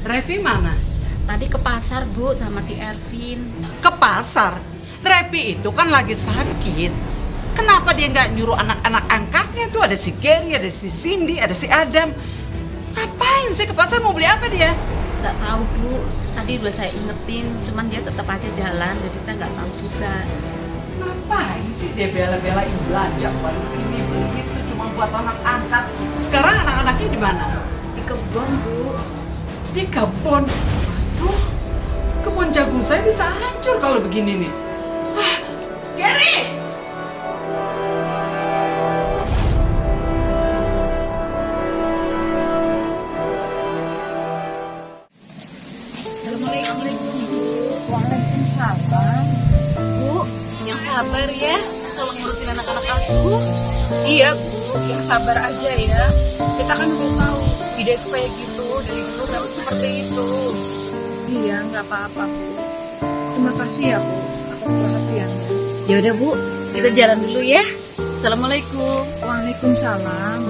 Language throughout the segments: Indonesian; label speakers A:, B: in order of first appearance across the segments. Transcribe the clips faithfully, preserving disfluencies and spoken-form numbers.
A: Revi mana?
B: Tadi ke pasar, Bu, sama si Ervin.
A: Ke pasar? Revi itu kan lagi sakit. Kenapa dia nggak nyuruh anak-anak angkatnya tuh? Ada si Gary, ada si Cindy, ada si Adam. Ngapain sih ke pasar, mau beli apa dia?
B: Nggak tahu, Bu. Tadi udah saya ingetin, cuman dia tetap aja jalan, jadi saya nggak tahu juga.
A: Ngapain sih dia bela-belain belanja buat ini, beli itu cuma buat anak angkat? Sekarang anak-anaknya di mana?
B: Di kebun, Bu.
A: Di kebun? Aduh, kebun jagung saya bisa hancur kalau begini nih. Ah, Gary!
B: Assalamualaikum, Bu. Waalaikumsalam. Bu, yang sabar ya, tolong ngurusin anak-anak asuh.
C: Iya, Bu, yang sabar aja ya. Kita kan udah tahu ide itu kayak gitu, dari dulu memang seperti itu. Iya, nggak apa-apa, Bu. Terima kasih ya, Bu, atas perhatiannya.
B: Ya udah, Bu, kita jalan dulu ya. Assalamualaikum.
C: Waalaikumsalam.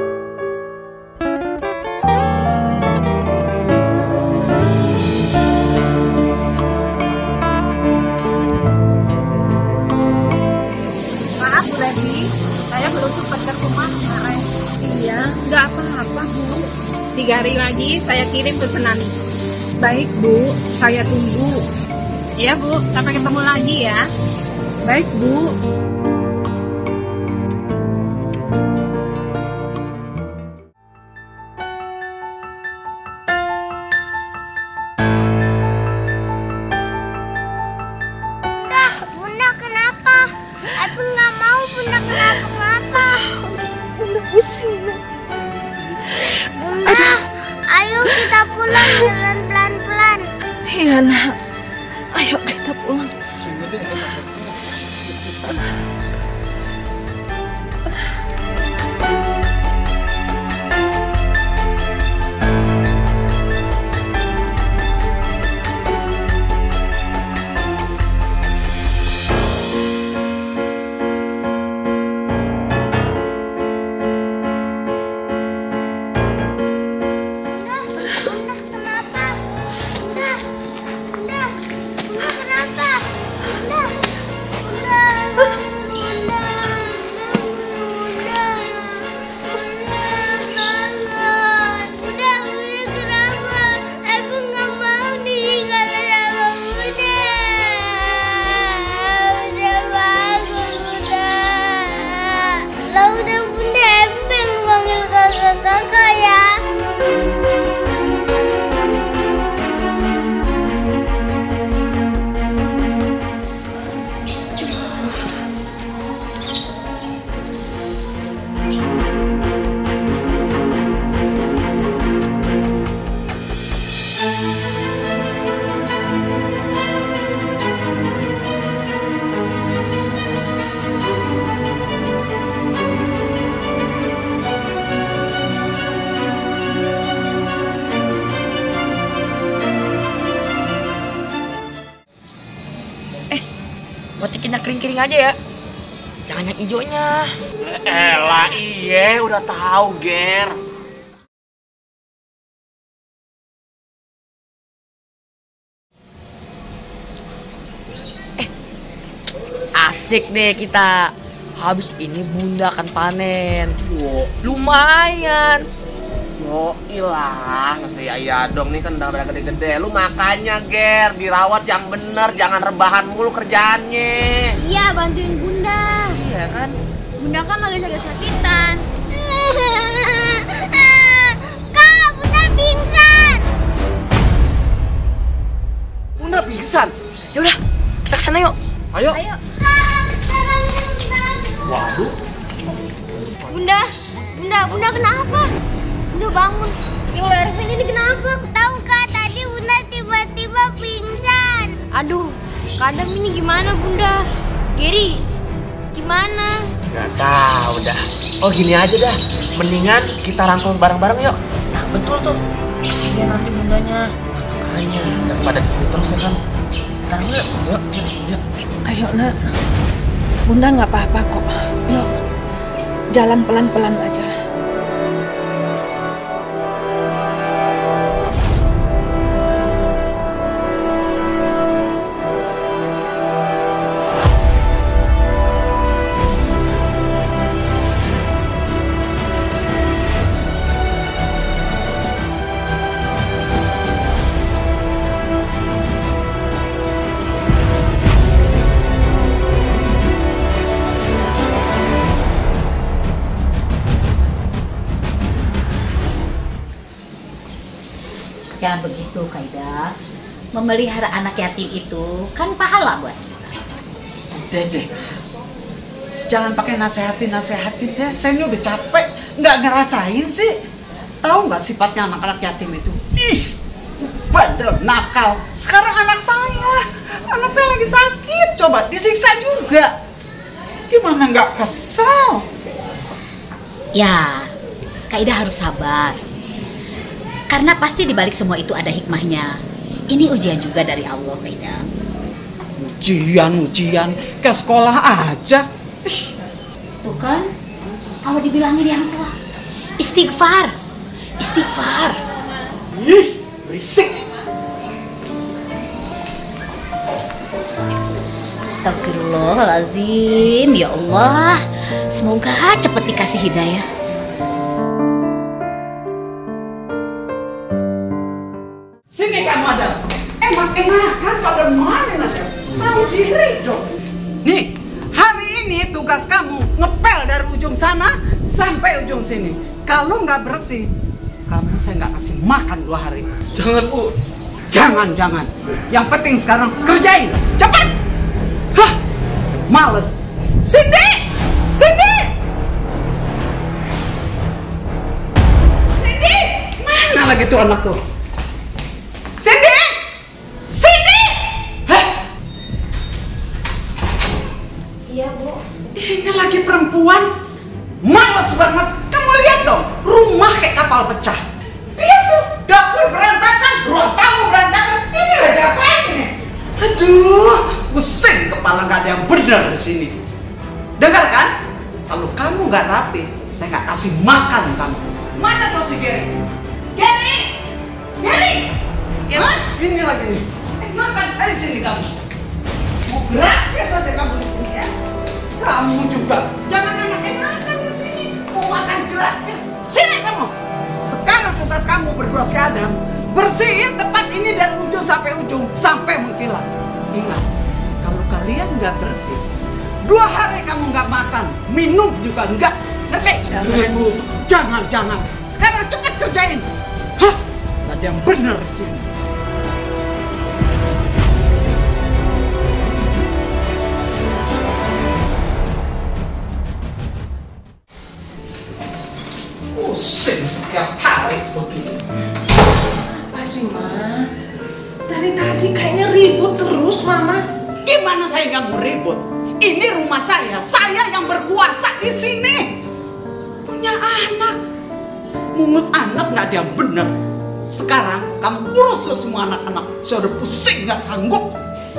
C: Maaf, Bu Lady, saya belum sempat ke rumah kemarin. Iya, nggak apa-apa, Bu. Tiga hari lagi saya kirim pesanan. Baik, Bu, saya tunggu. Iya, Bu, sampai ketemu lagi ya. Baik, Bu.
D: Bunda kenapa? Aku nggak mau Bunda kenapa-kenapa.
C: Bunda pusing.
D: Bunda, ayo kita pulang jalan pelan-pelan.
C: Iya, Nak. Ayo kita pulang.
D: Bunda, kenapa? Bunda, Bunda, Bunda kenapa? Bunda, Bunda, Bunda, Bunda, Bunda, jangan. Bunda, Bunda kenapa? Aku nggak mau ditinggalin sama Bunda. Bunda bangun, Bunda. Kalau udah Bunda, aku pengen panggil kakak-kakak ya.
B: Botikin yang kering-kering aja ya. Jangan yang hijaunya.
E: Elah, iye, udah tahu, Ger.
B: Asik deh kita. Habis ini Bunda akan panen.
E: Wow.
B: Lumayan.
E: Yo, ilang si ayah dong nih kan udah udah gede-gede. Lu makanya, Ger, dirawat yang bener, jangan rebahan mulu kerjaannya.
D: Iya, bantuin Bunda.
E: Iya kan?
D: Bunda kan lagi sakit-sakitan. Kak, Bunda pingsan.
E: Bunda pingsan.
B: Ya udah, kita kesana yuk.
E: Ayo.
D: Ayo. Kak, sekarang pingsan.
E: Waduh.
D: Bunda, Bunda, Bunda kenapa? Bunda bangun. Yang Erwin ini kenapa? Tahu Kak, tadi Bunda tiba-tiba pingsan.
F: Aduh, kadang ini gimana Bunda? Gary, gimana?
E: Gak tahu dah. Oh gini aja dah. Mendingan kita rangkul bareng-bareng yuk.
B: Nah betul tuh. Iya nanti Bundanya.
E: Makanya daripada di sini terus ya kan.
B: Ntar yuk.
E: Yuk, yuk.
C: Ayo, Nak. Bunda nggak apa-apa kok. Yuk, jalan pelan-pelan aja.
G: jangan begitu Kaida. Memelihara anak yatim itu kan pahala buat kita.
A: Udah deh, jangan pakai nasehatin-nasehatin ya. Saya ini udah capek, nggak ngerasain sih. Tahu nggak sifatnya anak-anak yatim itu? Ih, bandel, nakal. Sekarang anak saya, anak saya lagi sakit, coba disiksa juga. Gimana nggak kesel?
G: Ya, Kaida harus sabar. Karena pasti dibalik semua itu ada hikmahnya. Ini ujian juga dari Allah, Kaida.
A: Ujian, ujian, ke sekolah aja. Ih.
G: Tuh kan, kalau dibilangin yang tua, istighfar, istighfar.
A: Ih, berisik.
G: Astagfirullahaladzim, ya Allah. Semoga cepat dikasih hidayah.
A: Sini kamu ada. Emang enakan pada main aja. Tahu diri dong. Nih, hari ini tugas kamu ngepel dari ujung sana sampai ujung sini. Kalau nggak bersih, kamu saya nggak kasih makan dua hari.
E: Jangan, Bu.
A: Jangan, jangan. Yang penting sekarang kerjain. Cepat. Hah, males. Cindy, Cindy, Cindy, mana lagi tuh anak tuh? Cindy, Cindy. Hah?
F: Iya, Bu.
A: Ini lagi perempuan. Males banget. Kamu lihat dong, rumah kayak kapal pecah. Lihat tuh, dapur berantakan, ruang tamu berantakan. Ini lagi apa ini? Aduh, pusing kepala, nggak ada yang benar di sini. Dengar kan? Kalau kamu nggak rapi, saya nggak kasih makan kamu. Mana tuh si Gary? Gary, Gary.
F: Ya,
A: Hah? Ini lagi nih. Eh, makan, ayo sini kamu. Mau gratis aja kamu di sini ya. Kamu juga jangan enak-enakan di sini. Mau makan gratis. Sini kamu. Sekarang tugas kamu berdua si Adam, bersihin tempat ini dari ujung sampai ujung sampai mengkilat. Ingat, kalau kalian nggak bersih, dua hari kamu nggak makan, minum juga nggak. Ngerti?
F: Jangan.
A: Bu. Jangan, jangan. Sekarang cepat kerjain. Hah? Nggak ada yang benar di sini. Pusing setiap hari begini.
C: Apa sih, Ma? Dari tadi kayaknya ribut terus, Mama.
A: Gimana saya nggak mau ribut? Ini rumah saya, saya yang berkuasa di sini. Punya anak, mungut anak nggak ada yang benar. Sekarang kamu urus semua anak-anak. Saya udah pusing nggak sanggup.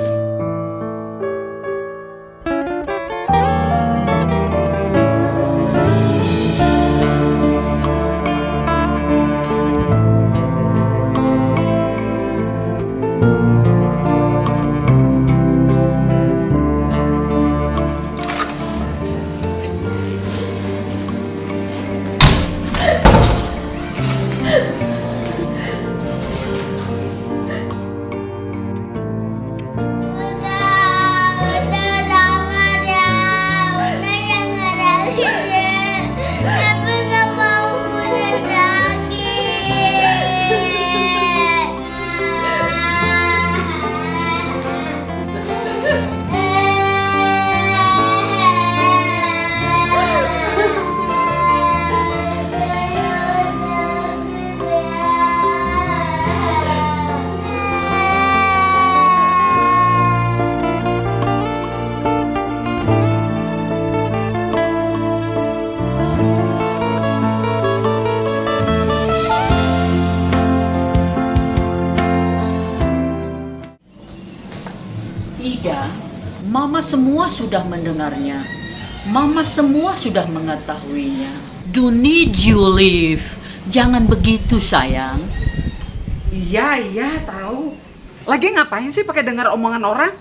H: Ida, Mama semua sudah mendengarnya. Mama semua sudah mengetahuinya. Do need you leave. Jangan begitu, sayang.
A: Iya, iya, tahu. Lagi ngapain sih pakai dengar omongan orang?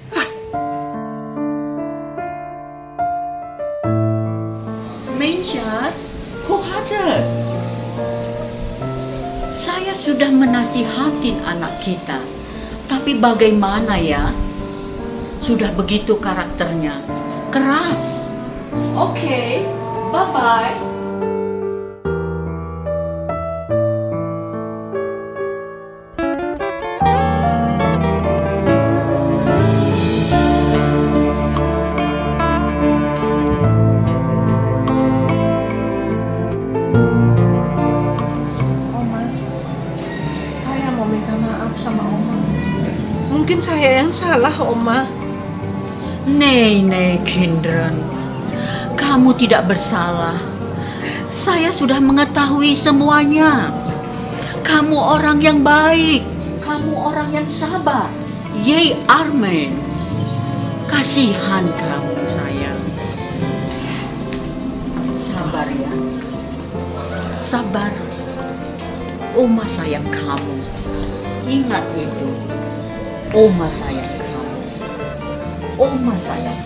H: Mensyat, Kuhadir. Saya sudah menasihatin anak kita. Tapi bagaimana ya? Sudah begitu karakternya. Keras. Oke, okay, bye-bye.
C: maaf sama Oma. Mungkin saya yang salah, Oma.
H: Nei, nei, Kindren. Kamu tidak bersalah. Saya sudah mengetahui semuanya. Kamu orang yang baik. Kamu orang yang sabar. Yei, Armen. Kasihan kamu, sayang. Sabar ya. Sabar. Oma sayang kamu. Ingat itu. Oma sayang kamu. Oma sayang.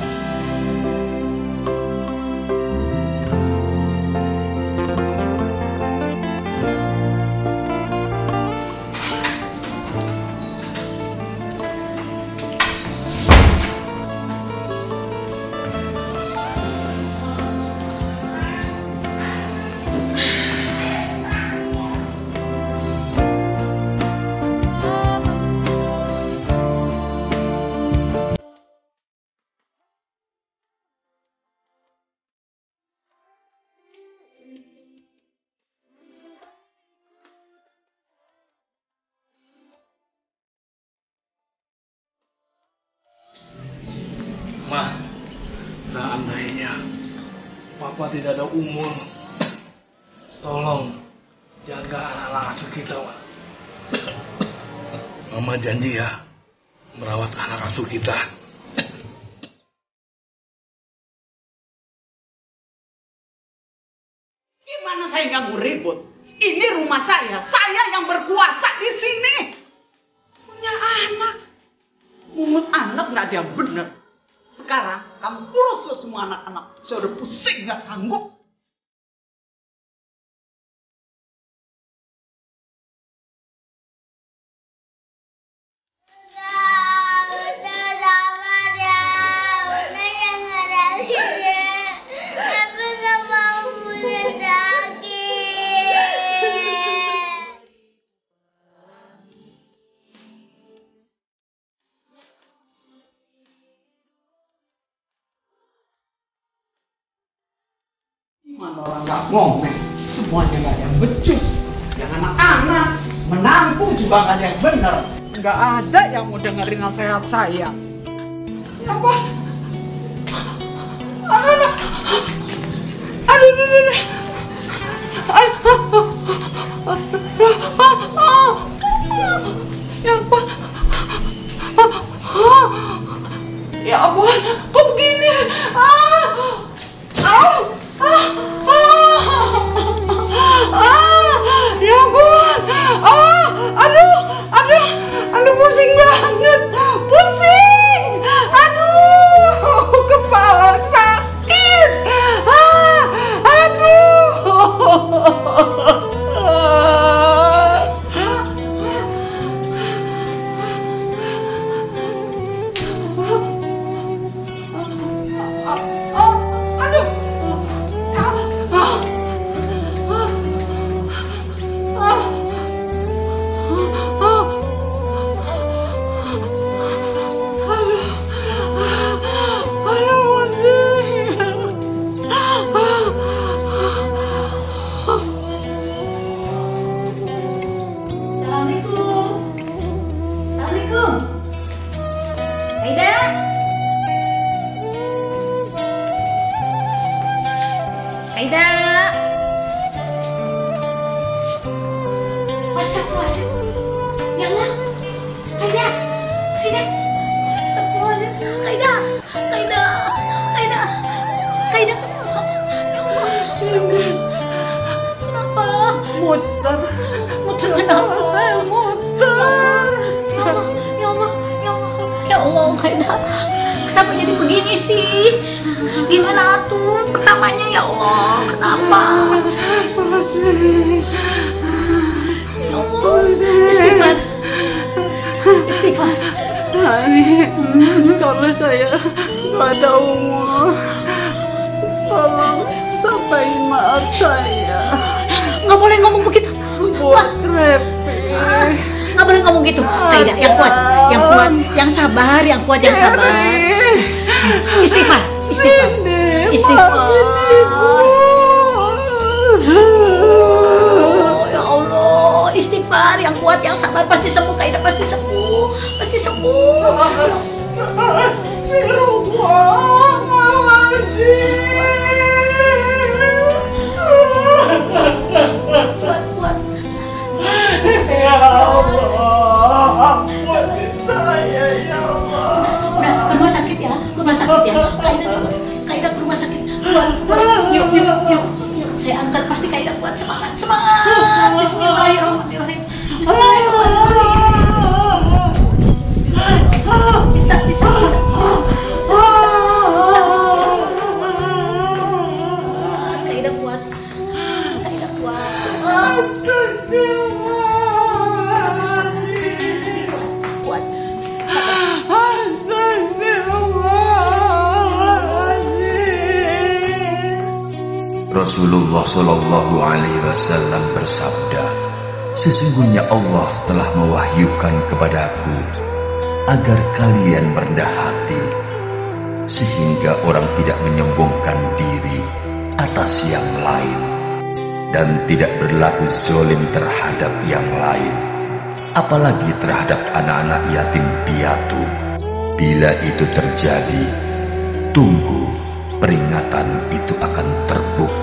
I: Ma, seandainya Papa tidak ada umur, tolong jaga anak-anak asuh kita, Ma. Mama janji ya, merawat anak asuh kita.
A: Gimana saya nggak mau ribut? Ini rumah saya, saya yang berkuasa di sini. Punya anak, mungut anak nggak ada yang benar. Sekarang kamu urus semua anak-anak. Saya udah pusing, nggak sanggup. Gimana orang nggak ngomong? Semuanya nggak ada yang becus. Yang anak-anak, menantu juga nggak ada yang benar. Nggak ada yang mau dengerin nasihat saya. Ya apa? Aduh, aduh, aduh, aduh, aduh, ya apa? Ya ampun, kok begini? Ah, ah. Ah, ah, ah, ya ampun, ah, aduh, aduh, aduh pusing banget, pusing, aduh, kepala sakit, ah, aduh.
G: Aida. Astagfirullahaladzim. Ya Allah. Aida. Aida. Astagfirullahaladzim. Aida. Aida. Aida. Aida. Ya Allah. Kenapa?
A: Muter.
G: Muter kenapa?
A: Saya muter.
G: Ya Allah. Ya Allah. Ya Allah. Ya Allah, Aida. Kenapa jadi begini sih? Gimana tuh? Namanya ya Allah, kenapa?
A: Makasih.
G: Ya Allah, istighfar. Istighfar.
A: Hani, kalau saya nggak ada umur, tolong sampaikan maaf saya.
G: Nggak boleh ngomong begitu.
A: Buat Repi.
G: Nggak boleh ngomong gitu. Aida, yang kuat, yang kuat, yang sabar, yang kuat, yang sabar. Istighfar, istighfar, istighfar. Oh, ya Allah, istighfar, yang kuat, yang sabar, pasti sembuh Kak Ida, pasti sembuh, pasti sembuh. Kuat, kuat.
A: Ya Allah, ampuni saya ya Allah.
G: Udah ke rumah sakit ya, ke rumah sakit ya. Kak Ida, Kak Ida ke rumah sakit. Kuat, kuat. Yuk, yuk, yuk, yuk. Saya antar, pasti Kak Ida kuat. Semangat, semangat. Bismillahirrahmanirrahim. Bismillahirrahmanirrahim. Bismillahirrahmanirrahim. Bisa, bisa, bisa. Bisa, bisa, bisa. Kak Ida kuat. Kak Ida kuat. Kuat.
J: Rasulullah Shallallahu Alaihi Wasallam bersabda, sesungguhnya Allah telah mewahyukan kepadaku agar kalian merendah hati, sehingga orang tidak menyombongkan diri atas yang lain, dan tidak berlaku zalim terhadap yang lain, apalagi terhadap anak-anak yatim piatu. Bila itu terjadi, tunggu, peringatan itu akan terbukti.